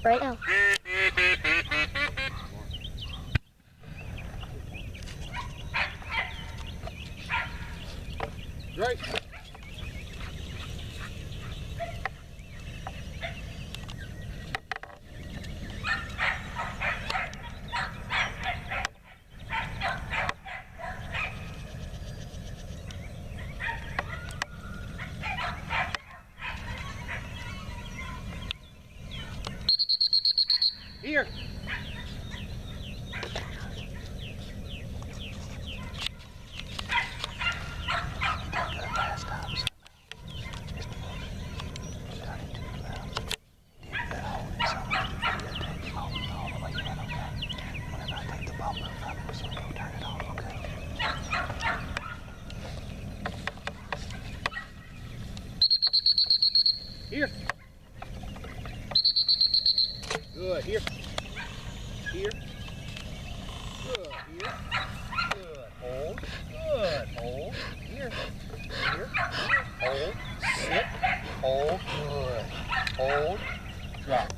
right now. Right. Here. Here. Good. Here. Here. Good. Here. Good. Hold. Good. Hold. Here. Here. Hold. Sit. Hold. Good. Hold. Drop.